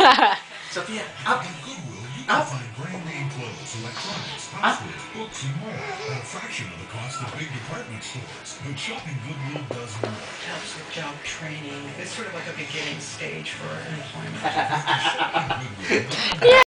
Sophia, up, At Goodwill, you can up, find brand name clothes, electronics, up. housewares, books, and more at a fraction of the cost of big department stores. But shopping Goodwill does more. Helps with job training. It's sort of like a beginning stage for employment. After shopping Goodwill, Yeah.